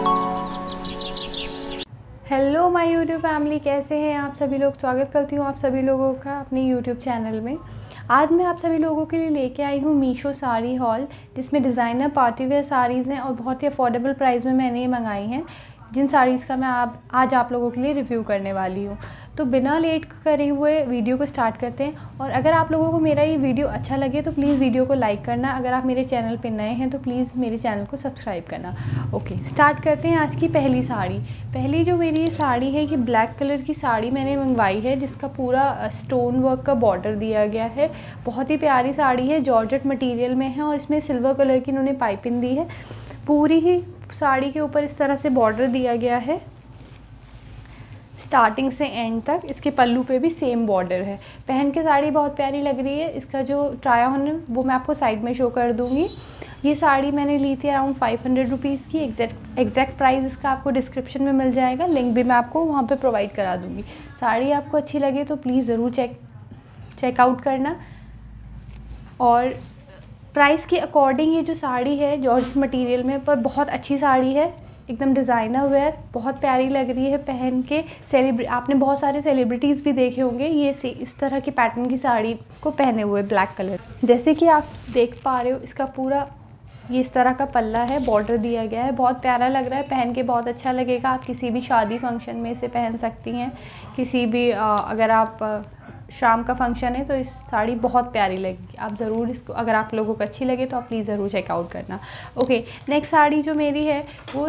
Hello my YouTube family, कैसे हैं आप सभी लोग। स्वागत करती हूँ आप सभी लोगों का अपने यूट्यूब चैनल में। आज मैं आप सभी लोगों के लिए लेके आई हूँ मीशो साड़ी हॉल, जिसमें डिज़ाइनर पार्टी वेयर साड़ीज़ हैं और बहुत ही अफोर्डेबल प्राइस में मैंने ये मंगाई हैं। जिन साड़ीज़ का मैं आज आप लोगों के लिए रिव्यू करने वाली हूँ। तो बिना लेट करे हुए वीडियो को स्टार्ट करते हैं। और अगर आप लोगों को मेरा ये वीडियो अच्छा लगे तो प्लीज़ वीडियो को लाइक करना। अगर आप मेरे चैनल पे नए हैं तो प्लीज़ मेरे चैनल को सब्सक्राइब करना। ओके, स्टार्ट करते हैं आज की पहली साड़ी। पहली जो मेरी ये साड़ी है, ये ब्लैक कलर की साड़ी मैंने मंगवाई है, जिसका पूरा स्टोन वर्क का बॉर्डर दिया गया है। बहुत ही प्यारी साड़ी है, जॉर्जेट मटेरियल में है और इसमें सिल्वर कलर की इन्होंने पाइपिंग दी है। पूरी ही साड़ी के ऊपर इस तरह से बॉर्डर दिया गया है स्टार्टिंग से एंड तक। इसके पल्लू पे भी सेम बॉर्डर है। पहन के साड़ी बहुत प्यारी लग रही है। इसका जो ट्राई ऑन है वो मैं आपको साइड में शो कर दूँगी। ये साड़ी मैंने ली थी अराउंड 500 रुपीज़ की। एग्जैक्ट प्राइस इसका आपको डिस्क्रिप्शन में मिल जाएगा, लिंक भी मैं आपको वहाँ पे प्रोवाइड करा दूँगी। साड़ी आपको अच्छी लगे तो प्लीज़ ज़रूर चेकआउट करना। और प्राइस के अकॉर्डिंग ये जो साड़ी है जॉर्जेट मटेरियल में, पर बहुत अच्छी साड़ी है, एकदम डिज़ाइनर वेयर, बहुत प्यारी लग रही है पहन के। आपने बहुत सारे सेलिब्रिटीज़ भी देखे होंगे ये इस तरह की पैटर्न की साड़ी को पहने हुए ब्लैक कलर। जैसे कि आप देख पा रहे हो, इसका पूरा ये इस तरह का पल्ला है, बॉर्डर दिया गया है। बहुत प्यारा लग रहा है, पहन के बहुत अच्छा लगेगा। आप किसी भी शादी फंक्शन में इसे पहन सकती हैं। किसी भी अगर आप शाम का फंक्शन है तो इस साड़ी बहुत प्यारी लगेगी। आप ज़रूर इसको, अगर आप लोगों को अच्छी लगे तो आप प्लीज़ ज़रूर चेकआउट करना। ओके, नेक्स्ट साड़ी जो मेरी है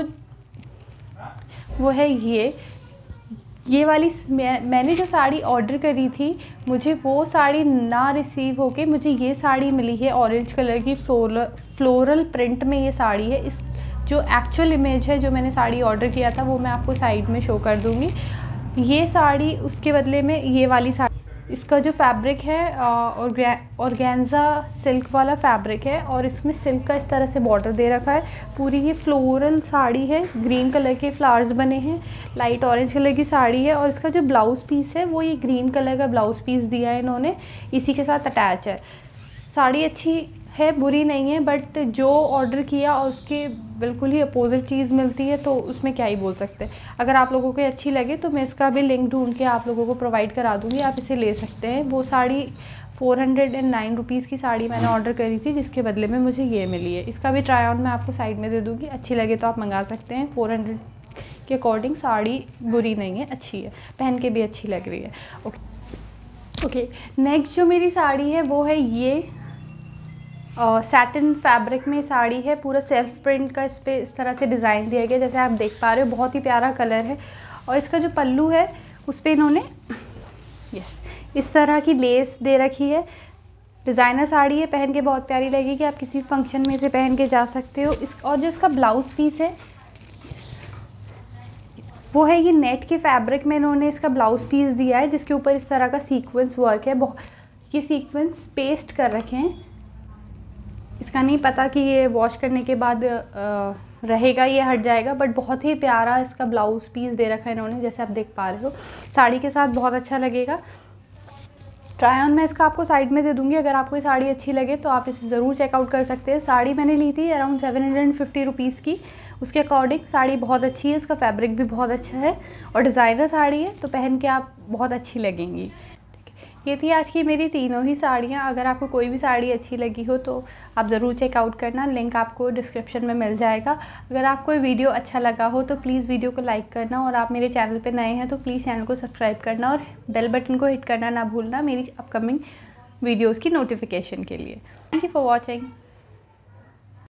वो है ये वाली। मैंने जो साड़ी ऑर्डर करी थी, मुझे वो साड़ी ना रिसीव होके मुझे ये साड़ी मिली है। ऑरेंज कलर की फ्लोरल प्रिंट में ये साड़ी है। इस जो एक्चुअल इमेज है जो मैंने साड़ी ऑर्डर किया था वो मैं आपको साइड में शो कर दूँगी। ये साड़ी उसके बदले में ये वाली साड़ी, इसका जो फैब्रिक है ऑर्गेन्जा सिल्क वाला फैब्रिक है और इसमें सिल्क का इस तरह से बॉर्डर दे रखा है। पूरी ये फ्लोरल साड़ी है, ग्रीन कलर के फ्लावर्स बने हैं। लाइट ऑरेंज कलर की साड़ी है और इसका जो ब्लाउज़ पीस है वो ये ग्रीन कलर का ब्लाउज़ पीस दिया है इन्होंने, इसी के साथ अटैच है। साड़ी अच्छी है, बुरी नहीं है, बट जो ऑर्डर किया और उसके बिल्कुल ही अपोजिट चीज़ मिलती है तो उसमें क्या ही बोल सकते हैं। अगर आप लोगों को अच्छी लगे तो मैं इसका भी लिंक ढूंढ के आप लोगों को प्रोवाइड करा दूँगी, आप इसे ले सकते हैं। वो साड़ी 409 रुपीज़ की साड़ी मैंने ऑर्डर करी थी, जिसके बदले में मुझे ये मिली है। इसका भी ट्राई ऑन मैं आपको साइड में दे दूँगी, अच्छी लगे तो आप मंगा सकते हैं। 400 के अकॉर्डिंग साड़ी बुरी नहीं है, अच्छी है, पहन के भी अच्छी लग रही है। ओके, नेक्स्ट जो मेरी साड़ी है वो है ये सैटिन फैब्रिक में साड़ी है। पूरा सेल्फ प्रिंट का इस पर इस तरह से डिज़ाइन दिया गया, जैसे आप देख पा रहे हो। बहुत ही प्यारा कलर है और इसका जो पल्लू है उस पर इन्होंने इस तरह की लेस दे रखी है। डिज़ाइनर साड़ी है, पहन के बहुत प्यारी लगेगी। आप किसी फंक्शन में इसे पहन के जा सकते हो। और जो इसका ब्लाउज़ पीस है वो है ये नेट के फैब्रिक में इन्होंने इसका ब्लाउज़ पीस दिया है, जिसके ऊपर इस तरह का सीक्वेंस वर्क है। ये सीक्वेंस पेस्ट कर रखे हैं। इसका नहीं पता कि ये वॉश करने के बाद रहेगा, ये हट जाएगा, बट बहुत ही प्यारा इसका ब्लाउज़ पीस दे रखा है इन्होंने, जैसे आप देख पा रहे हो। साड़ी के साथ बहुत अच्छा लगेगा। ट्राई ऑन मैं इसका आपको साइड में दे दूँगी। अगर आपको ये साड़ी अच्छी लगे तो आप इसे ज़रूर चेकआउट कर सकते हैं। साड़ी मैंने ली थी अराउंड 750 रुपीज़ की। उसके अकॉर्डिंग साड़ी बहुत अच्छी है, इसका फैब्रिक भी बहुत अच्छा है और डिज़ाइनर साड़ी है, तो पहन के आप बहुत अच्छी लगेंगी। ये थी आज की मेरी तीनों ही साड़ियाँ। अगर आपको कोई भी साड़ी अच्छी लगी हो तो आप ज़रूर चेकआउट करना, लिंक आपको डिस्क्रिप्शन में मिल जाएगा। अगर आपको वीडियो अच्छा लगा हो तो प्लीज़ वीडियो को लाइक करना, और आप मेरे चैनल पे नए हैं तो प्लीज़ चैनल को सब्सक्राइब करना और बेल बटन को हिट करना ना भूलना मेरी अपकमिंग वीडियोज़ की नोटिफिकेशन के लिए। Thank you for watching.